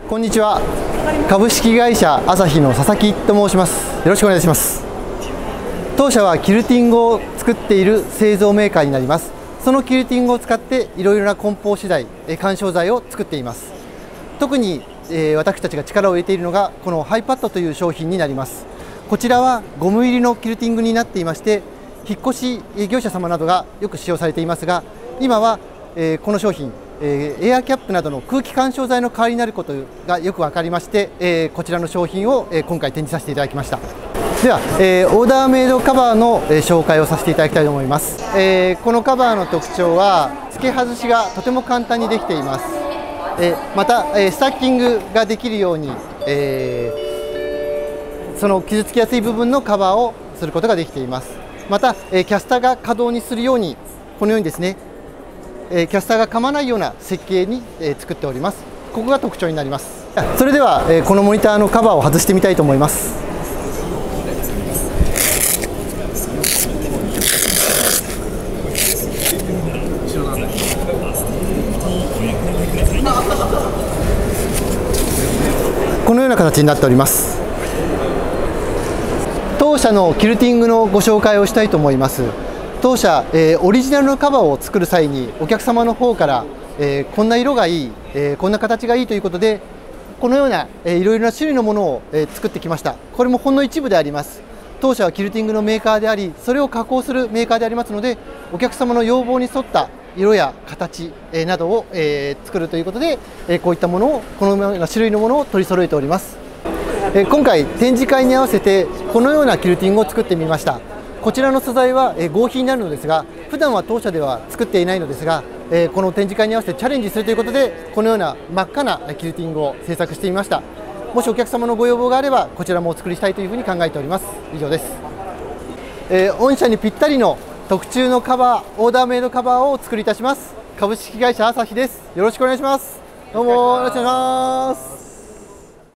こんにちは。株式会社アサヒの佐々木と申します。よろしくお願いします。当社はキルティングを作っている製造メーカーになります。そのキルティングを使っていろいろな梱包資材、緩衝材を作っています。特に、私たちが力を入れているのがこのハイパッドという商品になります。こちらはゴム入りのキルティングになっていまして、引っ越し業者様などがよく使用されていますが、今は、この商品エアキャップなどの空気緩衝材の代わりになることがよく分かりまして、こちらの商品を、今回展示させていただきました。では、オーダーメイドカバーの、紹介をさせていただきたいと思います。このカバーの特徴は付け外しがとても簡単にできています。また、スタッキングができるように、その傷つきやすい部分のカバーをすることができています。また、キャスターが可動にするようにこのようにですね、キャスターが噛まないような設計に作っております。ここが特徴になります。それではこのモニターのカバーを外してみたいと思います。このような形になっております。当社のキルティングのご紹介をしたいと思います。当社、オリジナルのカバーを作る際にお客様の方から、こんな色がいい、こんな形がいいということでこのような、いろいろな種類のものを、作ってきました。これもほんの一部であります。当社はキルティングのメーカーであり、それを加工するメーカーでありますので、お客様の要望に沿った色や形、などを、作るということで、こういったものをこのような種類のものを取り揃えております。今回展示会に合わせてこのようなキルティングを作ってみました。こちらの素材は合皮になるのですが、普段は当社では作っていないのですが、この展示会に合わせてチャレンジするということでこのような真っ赤なキルティングを製作してみました。もしお客様のご要望があればこちらもお作りしたいというふうに考えております。以上です。御社にぴったりの特注のカバー、オーダーメイドカバーをお作りいたします。株式会社アサヒです。よろしくお願いします。どうもよろしくお願いします。